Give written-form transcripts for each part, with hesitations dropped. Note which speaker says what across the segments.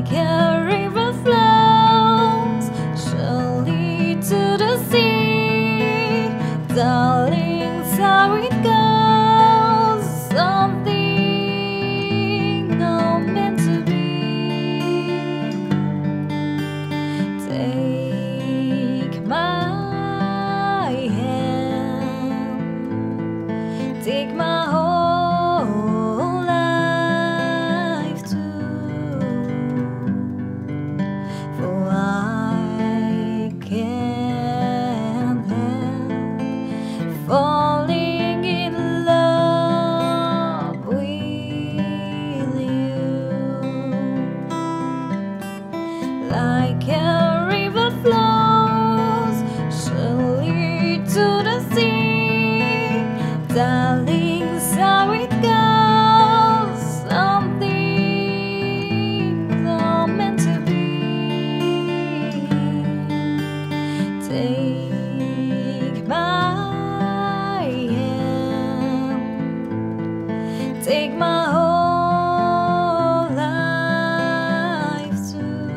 Speaker 1: Like a river flows surely to the sea, darling, how it goes. Something not meant to be. Take my hand, take my whole life too, for I can't help falling in love with you. Like a river flows surely to the sea, darling, how it goes. Some things are meant to be. Take my hand, take my whole life too,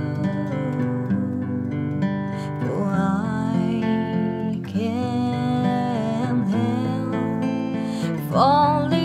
Speaker 1: for I can't help falling